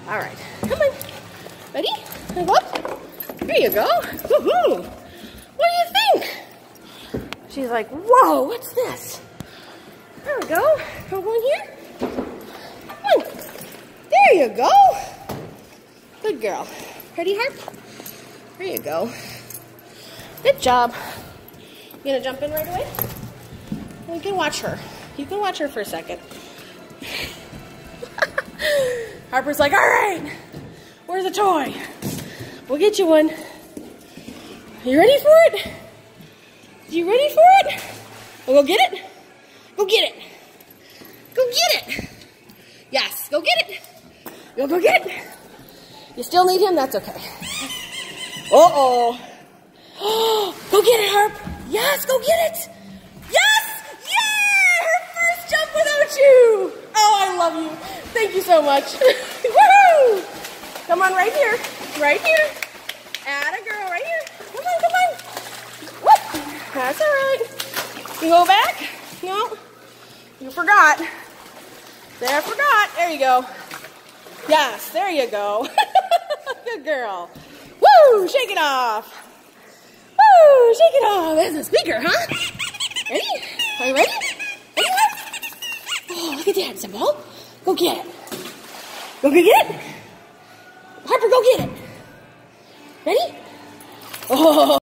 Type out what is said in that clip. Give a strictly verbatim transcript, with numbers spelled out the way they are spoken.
All right, come on. Ready? Go up. There you go. Woohoo! What do you think? She's like, whoa, what's this? There we go. Go in here. Come on. There you go. Good girl. Ready, Harp? There you go. Good job. You gonna jump in right away? You can watch her. You can watch her for a second. Harper's like, all right, where's the toy? We'll get you one. You ready for it? You ready for it? We'll go get it? Go get it. Go get it. Yes, go get it. You'll go get it. You still need him? That's okay. Uh-oh. Go get it, Harp. Yes, go get it. Yes! Yeah! Her first jump without you. Oh, I love you. Thank you so much. Woohoo! Come on, right here. Right here. Atta girl, right here. Come on, come on. Whoop. That's all right. You go back? No. You forgot. There, I forgot. There you go. Yes, there you go. Good girl. Woo! Shake it off. Woo! Shake it off. There's a speaker, huh? Ready? Are you ready? Ready? Oh, look at that, Symbol. Go get it. Go get it. Harper, go get it. Ready? Oh.